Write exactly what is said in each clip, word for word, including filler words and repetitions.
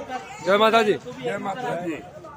जय माताजी। जय माताजी।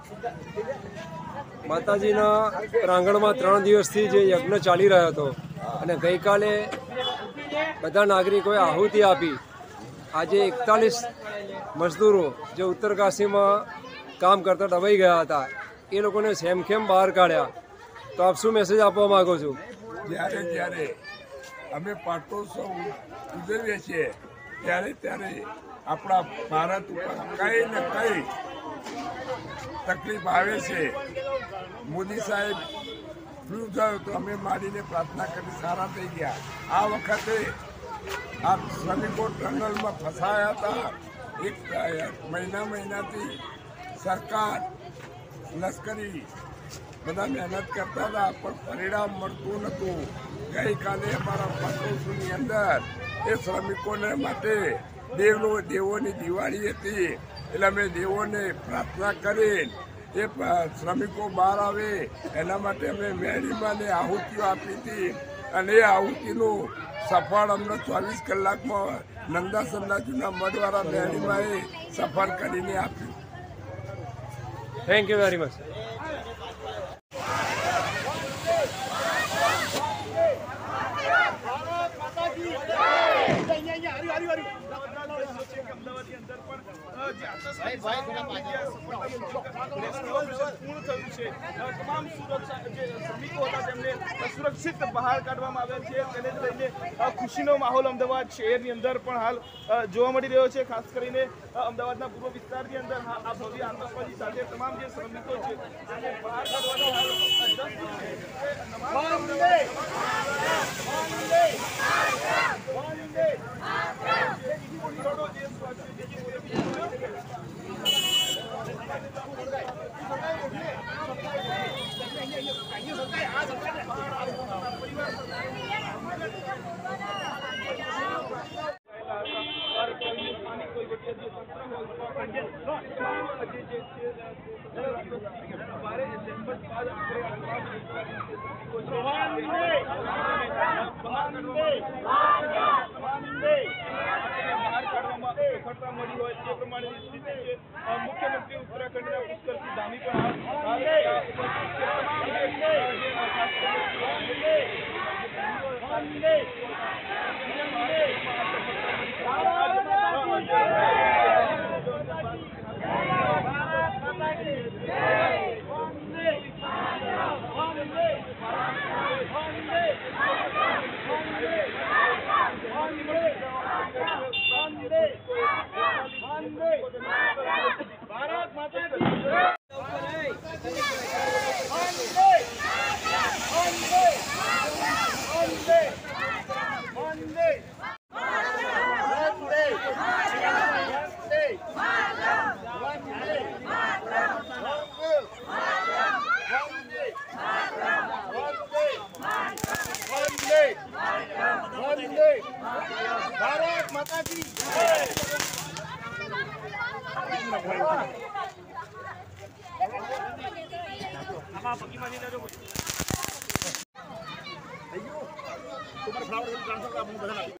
माताजीना प्रांगणમાં ત્રણ દિવસથી જે યજ્ઞ ચાલી રહ્યો હતો અને ગઈકાલે બધા નાગરિકોએ આહુતિ આપી આજે એકતાલીસ મજદૂરો જે ઉત્તરકાશીમાં કામ કરતા દબાઈ ગયા હતા એ લોકોને સેમખેમ બહાર કાઢ્યા। તો આપ શું મેસેજ આપવા માંગો છો? જ્યારે જ્યારે અમે પાટોત્સવ ઉજવીએ છીએ ત્યારે ત્યારે આપણા ભારત ઉપર કંઈ ને કંઈ તકલીફ આવે છે। મોદી સાહેબ ફ્લૂ થયો તો અમે માંડીને પ્રાર્થના કરી સારા થઈ ગયા। આ વખતે આ શ્રમિકો ટનલમાં ફસાયા હતા। એક મહિના મહિનાથી સરકાર લશ્કરી બધા મહેનત કરતા હતા પણ પરિણામ મળતું નહોતું। ગઈકાલે અમારા પાટોત્સવની અંદર એ શ્રમિકોને માટે દેવનો દેવોની દિવાળી હતી એટલે અમે દેવોને પ્રાર્થના કરી એ શ્રમિકો બહાર આવે એના માટે અમે મેળીમાંને આહુતિઓ આપી હતી અને એ આહુતિનું સફળ અમને ચોવીસ કલાકમાં નંદા સંદાજીના મઢવાળા મેળીમાં એ સફળ કરીને આપ્યું। Thank you very much. તમામ સુરક્ષિત બહાર કાઢવામાં આવ્યા છે તેને લઈને ખુશીનો માહોલ અમદાવાદ શહેરની અંદર પણ હાલ જોવા મળી રહ્યો છે। ખાસ કરીને અમદાવાદના પૂર્વ વિસ્તારની અંદર આ ભવ્ય આતંકવાદી સાથે તમામ જે શ્રમિકો છે તેને બહાર કાઢવાનો મળી હોય તે પ્રમાણેની સ્થિતિ છે। મુખ્યમંત્રી ઉત્તરાખંડના પુષ્કરસિંહ ધામી પણ भारत माता की भारत माता की तुम्हारे फ्लावर